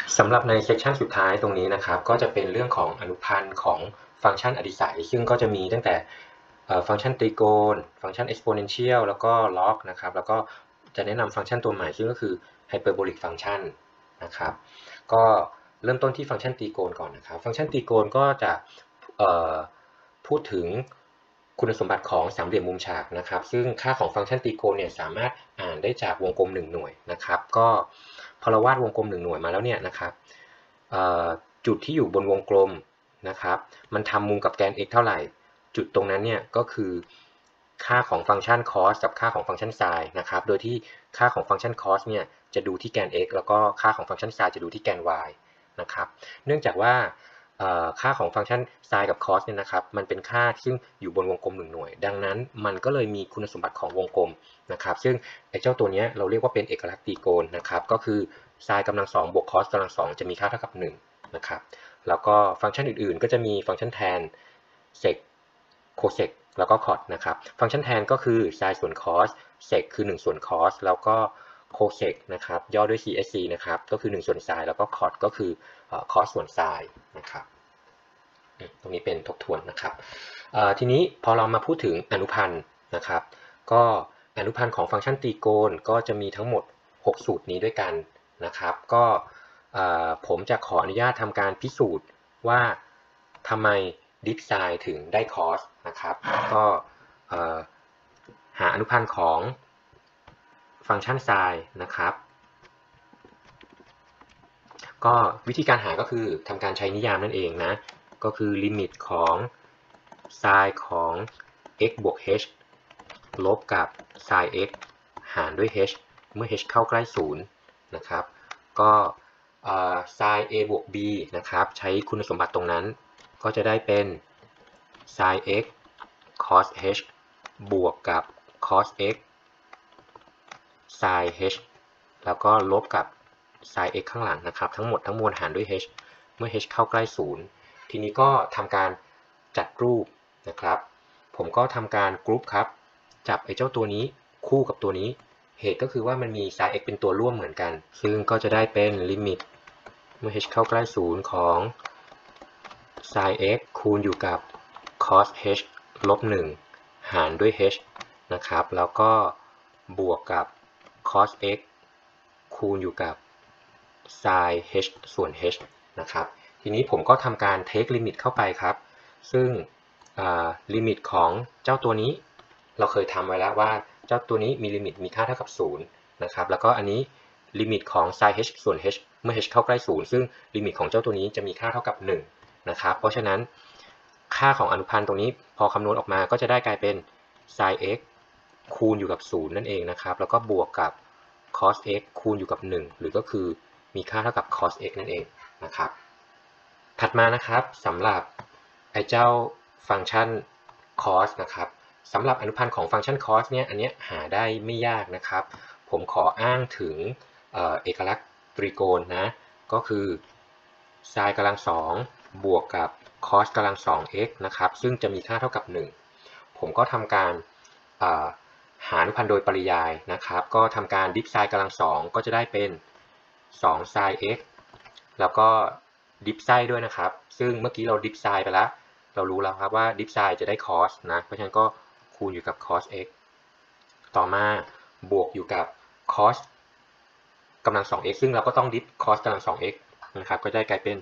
สำหรับในเซสชันสุดท้ายตรงนี้นะครับก็จะเป็นเรื่องของอนุพันธ์ของฟังก์ชันอดิสัยซึ่งก็จะมีตั้งแต่ฟังก์ชันตรีโกณฟังก์ชัน exponential แล้วก็ล็อกนะครับแล้วก็จะแนะนำฟังก์ชันตัวใหม่ซึ่งก็คือ hyperbolic function นะครับก็เริ่มต้นที่ฟังก์ชันตรีโกณก่อนนะครับฟังก์ชันตรีโกณก็จะพูดถึงคุณสมบัติของสามเหลี่ยมมุมฉากนะครับซึ่งค่าของฟังก์ชันตรีโกณเนี่ยสามารถอ่านได้จากวงกลม1หน่วยนะครับก็พอเราวาดวงกลม1หน่วยมาแล้วเนี่ยนะครับจุดที่อยู่บนวงกลมนะครับมันทำมุมกับแกน x เท่าไหร่จุดตรงนั้นเนี่ยก็คือค่าของฟังก์ชัน cos กับค่าของฟังก์ชัน sin นะครับโดยที่ค่าของฟังก์ชัน cos เนี่ยจะดูที่แกน x แล้วก็ค่าของฟังก์ชัน sin จะดูที่แกน y นะครับเนื่องจากว่าค่าของฟังก์ชัน sin กับ cos เนี่ยนะครับมันเป็นค่าซึ่งอยู่บนวงกลม1หน่วยดังนั้นมันก็เลยมีคุณสมบัติของวงกลมนะครับซึ่งไอ้เจ้าตัวนี้เราเรียกว่าเป็นเอกลักษณ์ตรีโกณนะครับก็คือ sin กำลัง2บวก cos กำลัง2จะมีค่าเท่ากับ1นะครับแล้วก็ฟังก์ชันอื่นๆก็จะมีฟังก์ชัน tan sec cosec แล้วก็ cot นะครับฟังก์ชัน tan ก็คือ sin ส่วน cos sec คือ1ส่วน cos แล้วก็ cosec นะครับย่อด้วย csc นะครับก็คือ1ส่วน sin แล้วก็ cot ก็คือcos ส่วน sin นะครับตรงนี้เป็นทบทวนนะครับทีนี้พอเรามาพูดถึงอนุพันธ์นะครับก็อนุพันธ์ของฟังก์ชันตรีโกณก็จะมีทั้งหมด6สูตรนี้ด้วยกันนะครับก็ผมจะขออนุญาตทำการพิสูจน์ว่าทำไมดิฟไซน์ถึงได้คอสนะครับก็หาอนุพันธ์ของฟังก์ชันไซน์นะครับก็วิธีการหาก็คือทำการใช้นิยามนั่นเองนะก็คือลิมิตของไซน์ของ x บวก h ลบกับไซน์ x หารด้วย h เมื่อ h เข้าใกล้0นะครับก็ไซน์ a บวก b นะครับใช้คุณสมบัติตรงนั้นก็จะได้เป็น sin x cos h บวกกับ cos x sin h แล้วก็ลบกับ sin x ข้างหลังนะครับทั้งหมดทั้งมวลหารด้วย h เมื่อ h เข้าใกล้0ทีนี้ก็ทำการจัดรูปนะครับผมก็ทำการกรุ๊ปครับจับไอ้เจ้าตัวนี้คู่กับตัวนี้เหตุก็คือว่ามันมี sin x เป็นตัวร่วมเหมือนกันซึ่งก็จะได้เป็นลิมิตเมื่อ h เข้าใกล้0ของ sin x คูณอยู่กับ cos h ลบ1หารด้วย h นะครับแล้วก็บวกกับ cos x คูณอยู่กับ sin h ส่วน h นะครับทีนี้ผมก็ทำการ take limit เข้าไปครับซึ่งลิมิตของเจ้าตัวนี้เราเคยทำไว้แล้วว่าเจ้าตัวนี้มีลิมิตมีค่าเท่ากับ0นะครับแล้วก็อันนี้ลิมิตของ sin h ส่วน h เมื่อ h เข้าใกล้0ซึ่งลิมิตของเจ้าตัวนี้จะมีค่าเท่ากับ1นะครับเพราะฉะนั้นค่าของอนุพันธ์ตรงนี้พอคำนวณออกมาก็จะได้กลายเป็น sin x คูณอยู่กับ0นั่นเองนะครับแล้วก็บวกกับ cos x คูณอยู่กับ1หรือก็คือมีค่าเท่ากับ cos x นั่นเองนะครับถัดมานะครับสำหรับไอ้เจ้าฟังก์ชัน cos นะครับสำหรับอนุพันธ์ของฟังก์ชัน cos เนี่ยอันนี้หาได้ไม่ยากนะครับผมขออ้างถึงเอกลักษณ์ตรีโกณนะก็คือ sin กำลัง2บวกกับ cos กำลัง 2x นะครับซึ่งจะมีค่าเท่ากับ1ผมก็ทำการหาอนุพันธ์โดยปริยายนะครับก็ทำการดิฟไซน์กำลัง2ก็จะได้เป็น2 sin x แล้วก็ดิฟไซน์ด้วยนะครับซึ่งเมื่อกี้เราดิฟไซน์ไปแล้วเรารู้แล้วครับว่าดิฟไซน์จะได้ cos นะเพราะฉะนั้นก็คูณอยู่กับ cos x ต่อมาบวกอยู่กับ cos กำลัง 2x ซึ่งเราก็ต้องดิฟ cos กำลัง 2x นะครับก็ได้กลายเป็น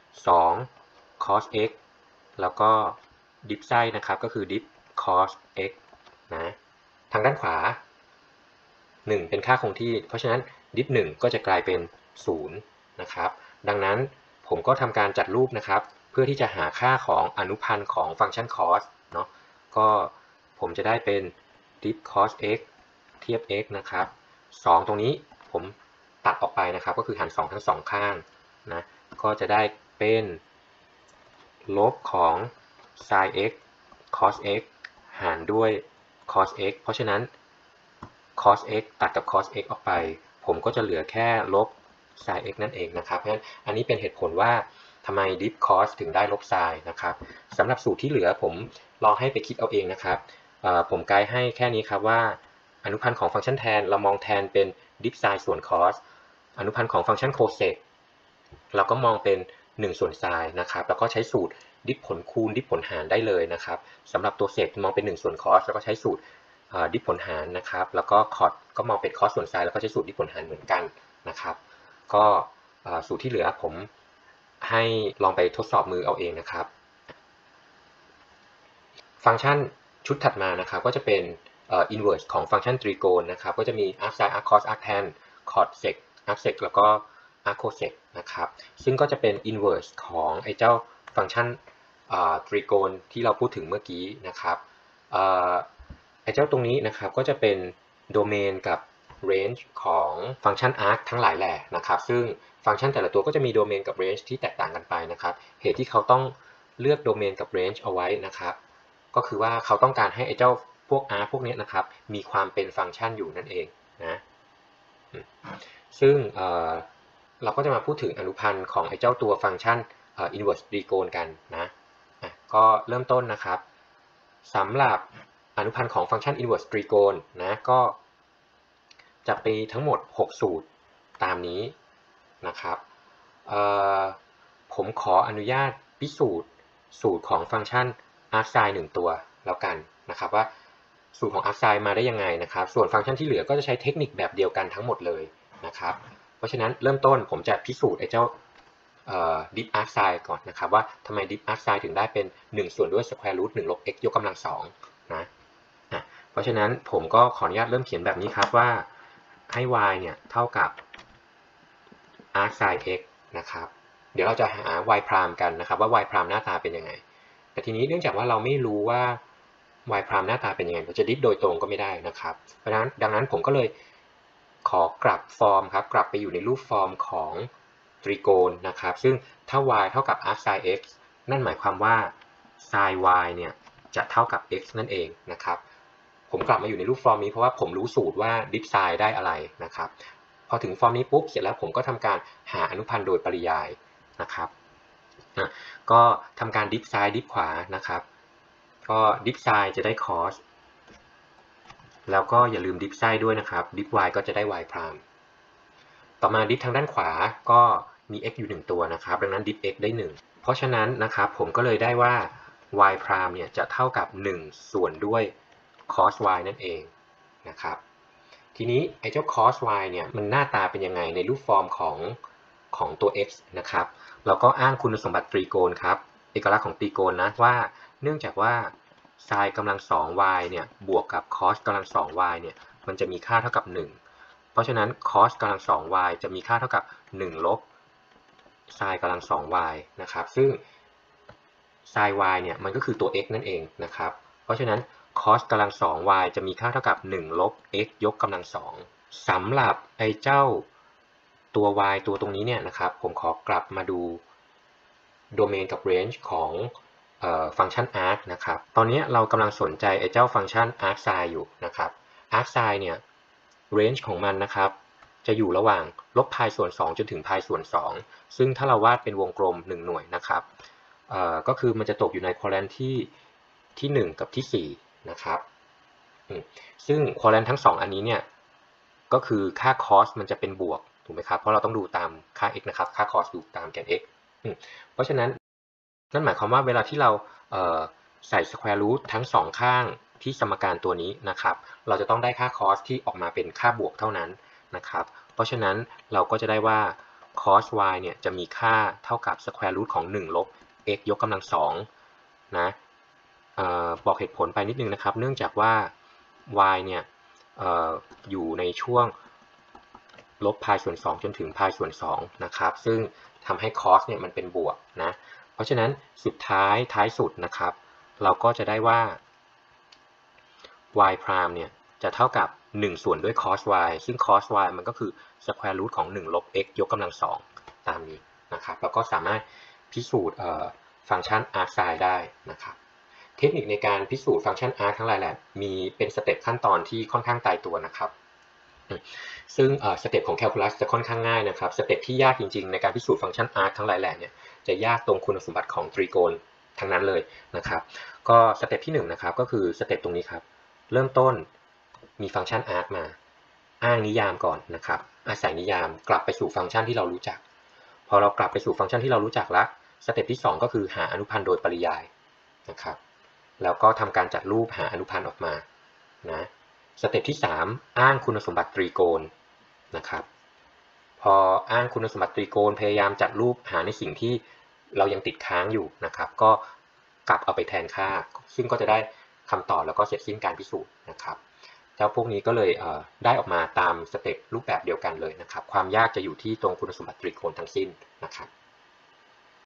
2 cos x แล้วก็ดิฟไซน์นะครับก็คือดิฟ cos x นะทางด้านขวา1เป็นค่าคงที่เพราะฉะนั้นดิฟ1ก็จะกลายเป็น0นะครับดังนั้นผมก็ทำการจัดรูปนะครับเพื่อที่จะหาค่าของอนุพันธ์ของฟังก์ชัน cos เนาะก็ผมจะได้เป็น diff cos x เทียบ x นะครับ2ตรงนี้ผมตัดออกไปนะครับก็คือหาร2ทั้ง2ข้างนะก็จะได้เป็นลบของ sin x cos x หารด้วย cos x เพราะฉะนั้น cos x ตัดกับ cos x ออกไปผมก็จะเหลือแค่ลบ sin x นั่นเองนะครับเพราะฉะนั้นอันนี้เป็นเหตุผลว่าทำไม diff cos ถึงได้ลบ sin นะครับสำหรับสูตรที่เหลือผมลองให้ไปคิดเอาเองนะครับผมไกด์ให้แค่นี้ครับว่าอนุพันธ์ของฟังก์ชัน tan เรามอง tan เป็น diff sin ส่วน cos อนุพันธ์ของฟังก์ชัน cosec เราก็มองเป็น1ส่วนไซน์นะครับแล้วก็ใช้สูตรดิฟผลคูณดิฟผลหารได้เลยนะครับสำหรับตัวเศษมองเป็น1ส่วนคอสแล้วก็ใช้สูตรดิฟผลหารนะครับแล้วก็คอสก็มองเป็นคอสส่วนไซน์แล้วก็ใช้สูตรดิฟผลหารเหมือนกันนะครับก็สูตรที่เหลือผมให้ลองไปทดสอบมือเอาเองนะครับฟังก์ชันชุดถัดมานะครับก็จะเป็นinverse ของฟังก์ชันตรีโกณนะครับก็จะมี arcsine arccos arctan cossec arcsec แล้วก็ arccosec นะครับซึ่งก็จะเป็น inverse ของไอ้เจ้าฟังก์ชันตรีโกณที่เราพูดถึงเมื่อกี้นะครับไอ้เจ้าตรงนี้นะครับก็จะเป็นโดเมนกับ range ของฟังก์ชัน arc ทั้งหลายแหล่นะครับซึ่งฟังก์ชันแต่ละตัวก็จะมีโดเมนกับ range ที่แตกต่างกันไปนะครับเหตุที่เขาต้องเลือกโดเมนกับ range เอาไว้นะครับก็คือว่าเขาต้องการให้ไอ้เจ้าพวก R พวกนี้นะครับมีความเป็นฟังก์ชันอยู่นั่นเองนะซึ่งเราก็จะมาพูดถึงอนุพันธ์ของไอ้เจ้าตัวฟังก์ชันinverse ตรีโกณกันนะก็เริ่มต้นนะครับสำหรับอนุพันธ์ของฟังก์ชัน inverse ตรีโกณนะก็จะมีทั้งหมด6สูตรตามนี้นะครับผมขออนุญาตพิสูจน์สูตรของฟังก์ชัน arcsine 1ตัวแล้วกันนะครับว่าสูตรของ arcsine มาได้ยังไงนะครับส่วนฟังก์ชันที่เหลือก็จะใช้เทคนิคแบบเดียวกันทั้งหมดเลยนะครับเพราะฉะนั้นเริ่มต้นผมจะพิสูจน์ไอ้เจ้าdiff arcsine ก่อนนะครับว่าทำไม diff arcsine ถึงได้เป็น1ส่วนด้วย square root 1 ลบ x ยกกำลัง2นะเพราะฉะนั้นผมก็ขออนุญาตเริ่มเขียนแบบนี้ครับว่าให้ y เนี่ยเท่ากับ arcsine x นะครับเดี๋ยวเราจะหา y prime กันนะครับว่า y prime หน้าตาเป็นยังไงแต่ทีนี้เนื่องจากว่าเราไม่รู้ว่า y prime หน้าตาเป็นยังไงเราจะดิฟโดยตรงก็ไม่ได้นะครับเพราะฉะนั้นดังนั้นผมก็เลยขอกลับฟอร์มครับกลับไปอยู่ในรูปฟอร์มของตรีโกณนะครับซึ่งถ้า y เท่ากับ arcsine x นั่นหมายความว่า sin y เนี่ยจะเท่ากับ x นั่นเองนะครับผมกลับมาอยู่ในรูปฟอร์มนี้เพราะว่าผมรู้สูตรว่า diff sin ได้อะไรนะครับพอถึงฟอร์มนี้ปุ๊บเสร็จแล้วผมก็ทำการหาอนุพันธ์โดยปริยายนะครับก็ทำการดิฟซ้ายดิฟขวานะครับก็ดิฟซ้ายจะได้ cos แล้วก็อย่าลืมดิฟไส้ด้วยนะครับดิฟ y ก็จะได้ y prime ต่อมาดิฟทางด้านขวาก็มี x อยู่1ตัวนะครับดังนั้นดิฟ x ได้1เพราะฉะนั้นนะครับผมก็เลยได้ว่า y prime เนี่ยจะเท่ากับ1ส่วนด้วย cos y นั่นเองนะครับทีนี้ไอ้เจ้า cos y เนี่ยมันหน้าตาเป็นยังไงในรูปฟอร์มของตัว x นะครับเราก็อ้างคุณสมบัติตรีโกณครับเอกลักษณ์ของตรีโกณนะว่าเนื่องจากว่า sin กำลัง 2y เนี่ยบวกกับ cos กำลัง 2y เนี่ยมันจะมีค่าเท่ากับ1เพราะฉะนั้น cos กำลัง 2y จะมีค่าเท่ากับ1ลบ sin กำลัง 2y นะครับซึ่ง sin y เนี่ยมันก็คือตัว x นั่นเองนะครับเพราะฉะนั้น cos กำลัง 2y จะมีค่าเท่ากับ1ลบ x ยกกำลัง2สำหรับไอ้เจ้าตัว y ตัวตรงนี้เนี่ยนะครับผมขอกลับมาดูโดเมนกับ range ของฟังก์ชัน arc นะครับตอนนี้เรากำลังสนใจไอ้เจ้าฟังก์ชัน arcsine อยู่นะครับ arcsine เนี่ย range ของมันนะครับจะอยู่ระหว่างลบ pi ส่วน2จนถึง pi ส่วน2ซึ่งถ้าเราวาดเป็นวงกลม1หน่วยนะครับก็คือมันจะตกอยู่ใน quadrant ที่1กับที่4นะครับซึ่ง quadrant ทั้ง2อันนี้เนี่ยก็คือค่า cos มันจะเป็นบวกถูกไหมครับเพราะเราต้องดูตามค่า x นะครับค่า cos ดูตามแกน x เพราะฉะนั้นนั่นหมายความว่าเวลาที่เราใส่ square root ทั้ง2ข้างที่สมการตัวนี้นะครับเราจะต้องได้ค่า cos ที่ออกมาเป็นค่าบวกเท่านั้นนะครับเพราะฉะนั้นเราก็จะได้ว่า cos y เนี่ยจะมีค่าเท่ากับ square root ของ1ลบ x ยกกำลัง2นะบอกเหตุผลไปนิดนึงนะครับเนื่องจากว่า y เนี่ยอยู่ในช่วงลบ pi ส่วน2จนถึง pi ส่วน2นะครับซึ่งทำให้ cos เนี่ยมันเป็นบวกนะเพราะฉะนั้นสุดท้ายสุดนะครับเราก็จะได้ว่า y prime เนี่ยจะเท่ากับ1ส่วนด้วย cos y ซึ่ง cos y มันก็คือ square root ของ1ลบ x ยกกำลัง2ตามนี้นะครับแล้วก็สามารถพิสูจน์ฟังก์ชัน arcsine ได้นะครับเทคนิคในการพิสูจน์ฟังก์ชัน arc ทั้งหลายแหละมีเป็นสเต็ปขั้นตอนที่ค่อนข้างตายตัวนะครับซึ่งสเต็ปของแคลคูลัสจะค่อนข้างง่ายนะครับสเต็ปที่ยากจริงๆในการพิสูจน์ฟังก์ชัน arc ทั้งหลายแหล่เนี่ยจะยากตรงคุณสมบัติของตรีโกณทั้งนั้นเลยนะครับก็สเต็ปที่1นะครับก็คือสเต็ปตรงนี้ครับเริ่มต้นมีฟังก์ชัน arc มาอ้างนิยามก่อนนะครับอาศัยนิยามกลับไปสู่ฟังก์ชันที่เรารู้จักพอเรากลับไปสู่ฟังก์ชันที่เรารู้จักแล้วสเต็ปที่2ก็คือหาอนุพันธ์โดยปริยายนะครับแล้วก็ทำการจัดรูปหาอนุพันธ์ออกมานะสเต็ปที่3อ้างคุณสมบัติตรีโกณนะครับพออ้างคุณสมบัติตรีโกณพยายามจัดรูปหาในสิ่งที่เรายังติดค้างอยู่นะครับก็กลับเอาไปแทนค่าซึ่งก็จะได้คำตอบแล้วก็เสร็จสิ้นการพิสูจน์นะครับเจ้าพวกนี้ก็เลยได้ออกมาตามสเต็ปรูปแบบเดียวกันเลยนะครับความยากจะอยู่ที่ตรงคุณสมบัติตรีโกณทั้งสิ้นนะครับ